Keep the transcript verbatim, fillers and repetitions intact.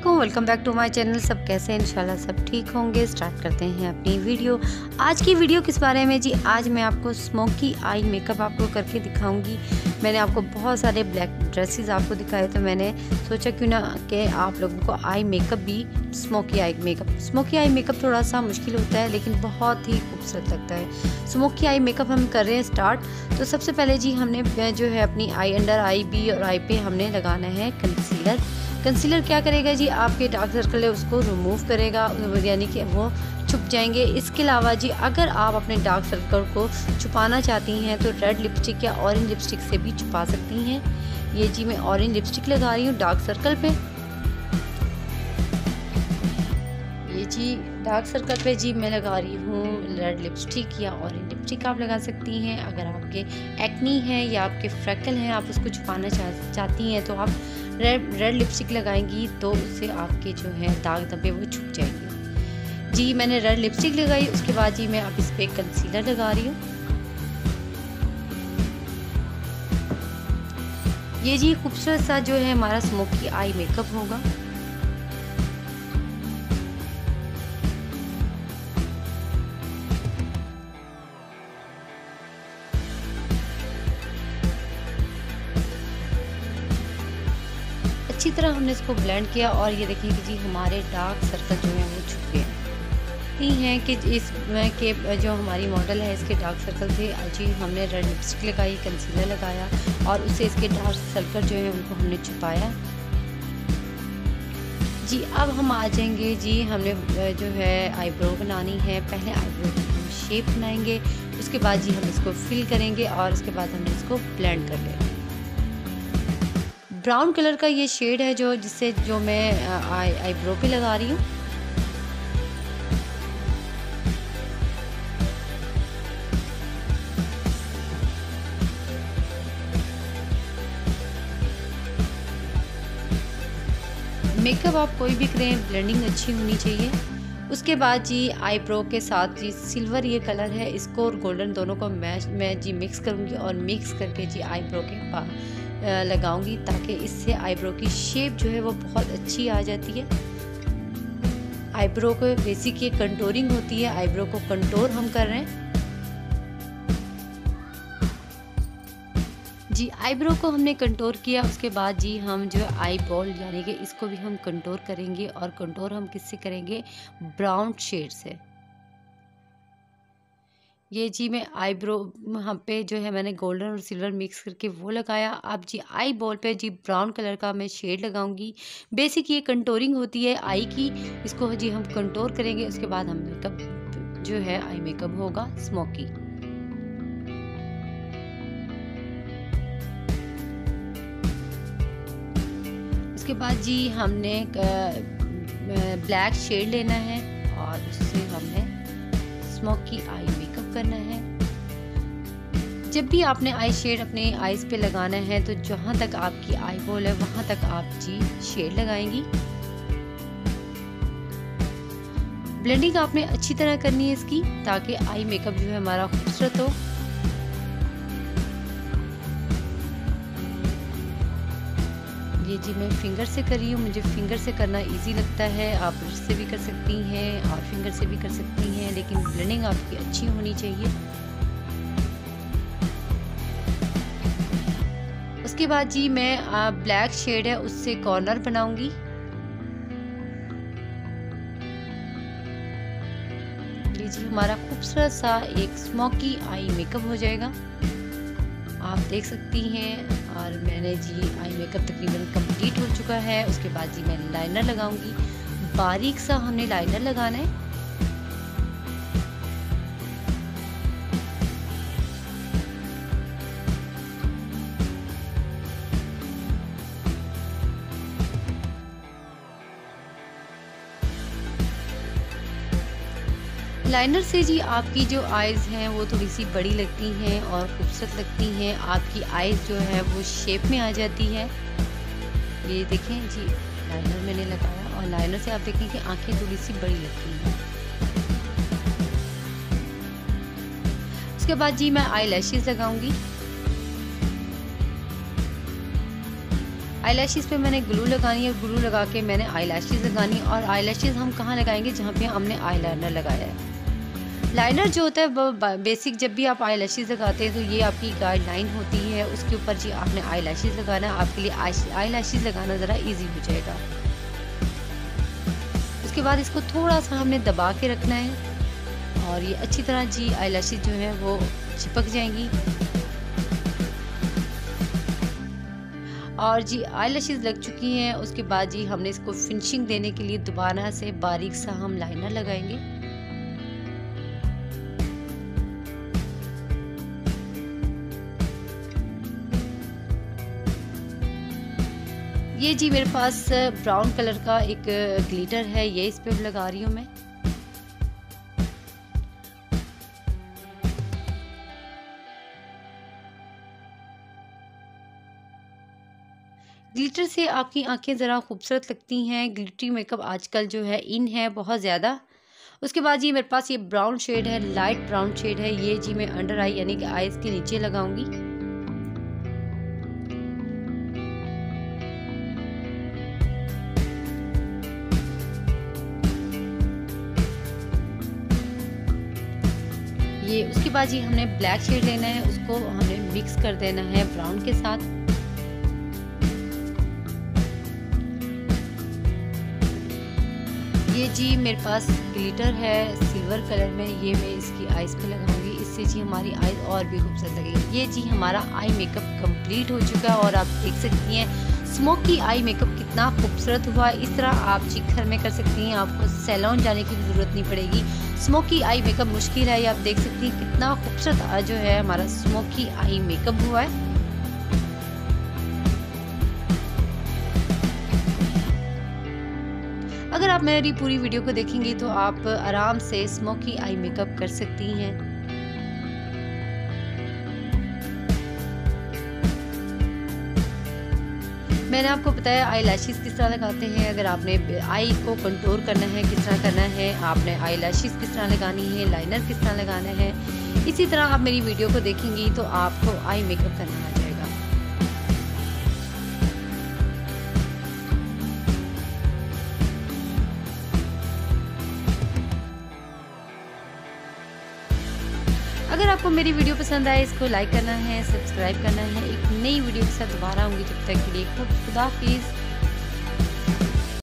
वालेकुम, welcome back to my channel. सब कैसे हैं? इंशाल्लाह सब ठीक होंगे। स्टार्ट करते हैं अपनी वीडियो। आज की वीडियो किस बारे में जी? आज मैं आपको स्मोकी आई मेकअप आपको करके दिखाऊंगी। मैंने आपको बहुत सारे ब्लैक ड्रेसेस आपको दिखाए, तो मैंने सोचा क्यों ना कि आप लोगों को आई मेकअप भी smoky eye makeup smoky eye makeup थोड़ा सा मुश्किल होता है, लेकिन बहुत ही खूबसूरत लगता है। स्मोकी आई मेकअप हम कर रहे हैं स्टार्ट। तो सबसे पहले जी हमने जो है अपनी आई अंडर आई बी और आई पे हमने लगाना है कंसीलर। कंसीलर क्या करेगा जी, आपके डार्क सर्कल है उसको रिमूव करेगा, यानी कि वो छुप जाएंगे। इसके अलावा जी अगर आप अपने डार्क सर्कल को छुपाना चाहती हैं तो रेड लिपस्टिक या ऑरेंज लिपस्टिक से भी छुपा सकती हैं। ये जी मैं ऑरेंज लिपस्टिक लगा रही हूँ डार्क सर्कल पे। ये जी डार्क सर्कल पे जी मैं लगा रही हूँ रेड लिपस्टिक या ऑरेंज लिपस्टिक आप लगा सकती हैं। अगर आपके एक्नी है या आपके फ्रैकल हैं, आप उसको छुपाना चाह चाहती हैं तो आप रेड रेड लिपस्टिक लगाएंगी, तो उससे आपके जो है दाग धब्बे वो छुप जाएंगे। जी मैंने रेड लिपस्टिक लगाई, उसके बाद जी मैं अब इस पे कंसीलर लगा रही हूँ। ये जी खूबसूरत सा जो है हमारा स्मोकी आई मेकअप होगा। अच्छी तरह हमने इसको ब्लेंड किया और ये देखिए कि जी हमारे डार्क सर्कल जो हैं वो छुप गए हैं कि इसमें के जो हमारी मॉडल है इसके डार्क सर्कल थे। जी हमने रेड लिपस्टिक लगाई, कंसीलर लगाया और उससे इसके डार्क सर्कल जो है उनको हमने छुपाया। जी अब हम आ जाएंगे जी, हमने जो है आईब्रो बनानी है। पहले आईब्रो की हम शेप बनाएंगे, उसके बाद जी हम इसको फिल करेंगे और उसके बाद हमने इसको ब्लेंड कर लेंगे। ब्राउन कलर का ये शेड है जो जिससे जो मैं आई आईब्रो पे लगा रही हूँ। मेकअप आप कोई भी करें, ब्लेंडिंग अच्छी होनी चाहिए। उसके बाद जी आईब्रो के साथ जी सिल्वर ये कलर है, इसको और गोल्डन दोनों को मैच मैं जी मिक्स करूँगी और मिक्स करके जी आईब्रो के पास लगाऊंगी, ताकि इससे आईब्रो की शेप जो है वो बहुत अच्छी आ जाती है। आईब्रो को बेसिक ये कंटूरिंग होती है, आईब्रो को कंटूर हम कर रहे हैं। जी आईब्रो को हमने कंटूर किया, उसके बाद जी हम जो आई बॉल यानी कि इसको भी हम कंटूर करेंगे। और कंटूर हम किससे करेंगे? ब्राउन शेड से। ये जी मैं आईब्रो यहाँ पे जो है मैंने गोल्डन और सिल्वर मिक्स करके वो लगाया। अब जी आई बॉल पे जी ब्राउन कलर का मैं शेड लगाऊंगी। बेसिक ये कंटूरिंग होती है आई की, इसको जी हम कंटूर करेंगे। उसके बाद हम मेकअप जो है आई मेकअप होगा स्मोकी। उसके बाद जी हमने ब्लैक शेड लेना है और उससे हमने स्मोकी आई मेकअप करना है। जब भी आपने आई शेड अपने आईज पे लगाना है तो जहां तक आपकी आई बॉल है वहां तक आप जी शेड लगाएंगी। ब्लेंडिंग आपने अच्छी तरह करनी है इसकी, ताकि आई मेकअप जो है हमारा खूबसूरत हो। ये जी मैं फिंगर से कर रही हूँ, मुझे फिंगर से करना इजी लगता है। आप ब्रश से भी कर सकती हैं और फिंगर से भी कर सकती हैं, लेकिन ब्लेंडिंग आपकी अच्छी होनी चाहिए। उसके बाद जी मैं ब्लैक शेड है उससे कॉर्नर बनाऊंगी। ये जी हमारा खूबसूरत सा एक स्मोकी आई मेकअप हो जाएगा, आप देख सकती हैं। और मैंने जी आई मेकअप तकरीबन कंप्लीट हो चुका है। उसके बाद जी मैं लाइनर लगाऊंगी, बारीक सा हमने लाइनर लगाना है। लाइनर से जी आपकी जो आईज हैं वो थोड़ी सी बड़ी लगती हैं और खूबसूरत लगती हैं। आपकी आईज जो है वो शेप में आ जाती है। ये देखें जी लाइनर मैंने लगाया और लाइनर से आप देखें कि आंखें थोड़ी सी बड़ी लगती हैं। उसके बाद जी मैं आई लैशेस लगाऊंगी। आईलैशेस पे मैंने ग्लू लगानी है, ग्लू लगा के मैंने आईलैशेस लगानी। और आईलैशेस हम कहाँ लगाएंगे? जहाँ पे हमने आईलाइनर लगाया है। लाइनर जो होता है वो बेसिक, जब भी आप आईलैशेस लगाते हैं तो ये आपकी गाइडलाइन होती है, उसके ऊपर जी आपने आईलैशेस लगाना है। आपके लिए आईलैशेस लगाना ज़रा इजी हो जाएगा। उसके बाद इसको थोड़ा सा हमने दबा के रखना है और ये अच्छी तरह जी आईलैशेस जो है वो चिपक जाएंगी। और जी आईलैशेस लग चुकी हैं। उसके बाद जी हमने इसको फिनिशिंग देने के लिए दोबारा से बारीक सा हम लाइनर लगाएंगे। ये जी मेरे पास ब्राउन कलर का एक ग्लिटर है, ये इस पे लगा रही हूँ मैं। ग्लिटर से आपकी आंखें ज़रा खूबसूरत लगती हैं। ग्लिटरी मेकअप आजकल जो है इन है बहुत ज़्यादा। उसके बाद जी मेरे पास ये ब्राउन शेड है, लाइट ब्राउन शेड है, ये जी मैं अंडर आई यानी कि आईज के नीचे लगाऊंगी। ये उसके बाद जी हमने ब्लैक शेड लेना है, उसको हमने मिक्स कर देना है ब्राउन के साथ। ये जी मेरे पास ग्लिटर है सिल्वर कलर में, ये मैं इसकी आईज पे लगाऊंगी। इससे जी हमारी आईज और भी खूबसूरत लगेगी। ये जी हमारा आई मेकअप कंप्लीट हो चुका है और आप देख सकती हैं स्मोकी आई मेकअप कितना खूबसूरत हुआ है। इस तरह आप जी घर में कर सकती हैं, आपको सैलून जाने की भी ज़रूरत नहीं पड़ेगी। स्मोकी आई मेकअप मुश्किल है, ये आप देख सकती हैं कितना खूबसूरत जो है हमारा स्मोकी आई मेकअप हुआ है। अगर आप मेरी पूरी वीडियो को देखेंगी तो आप आराम से स्मोकी आई मेकअप कर सकती हैं। मैंने आपको बताया आईलैशेस किस तरह लगाते हैं। अगर आपने आई को कंटूर करना है किस तरह करना है, आपने आईलैशेस किस तरह लगानी है, लाइनर किस तरह लगाना है, इसी तरह आप मेरी वीडियो को देखेंगी तो आपको आई मेकअप करना आ जाएगा। अगर आपको मेरी वीडियो पसंद आए इसको लाइक करना है, सब्सक्राइब करना है। एक नई वीडियो के साथ दोबारा आऊँगी, जब तक के लिए खुदा हाफिज़।